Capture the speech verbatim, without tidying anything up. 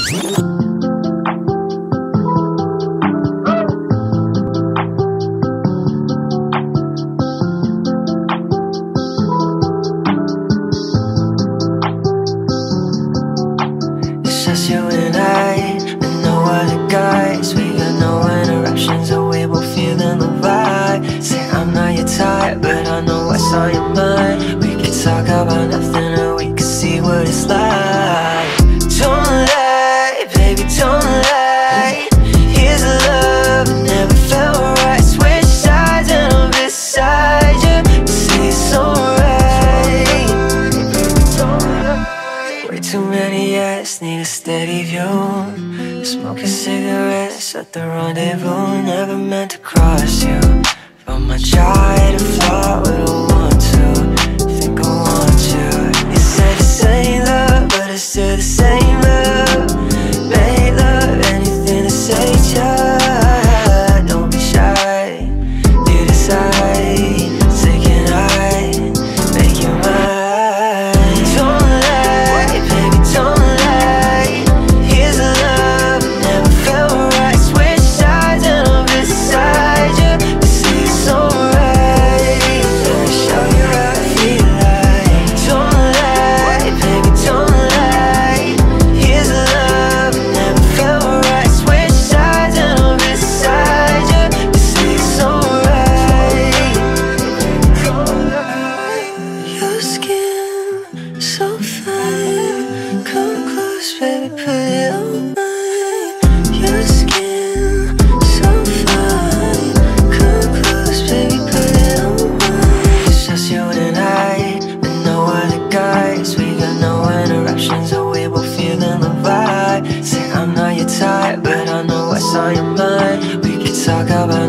Just you and I, and no other guys. We got no interruptions, and we both feeling the vibe. Say I'm not your type, but I know what's on your mind. We could talk about nothing, and we could see what it's like. Don't lie, baby, don't lie. Here's a love that never felt right. Switch sides and I'm beside you. Say it's alright. Way too many yes, need a steady view. Smoking cigarettes at the rendezvous. Never meant to cross you, but my try to flirt with a want to. Think I want you. You said this ain't love, but it's still the same love. Make love, anything to say ya. Don't be shy, you decide. Say can I make you mine? Don't lie, baby, don't lie. Here's a love that never felt right. Switch sides and I'm beside you. You say it's alright. Let me show you how I feel like. Don't lie, baby, don't lie. Here's a love that never felt right. Switch sides and I'm beside you. You say it's alright. Your skin so fine. Come close, baby, put it on mine. Your skin so fine. Come close, baby, put it on mine. It's just you and I, and no other guys. We got no interruptions, and we both feeling the vibe. Say I'm not your type, but I know what's on your mind. We could talk about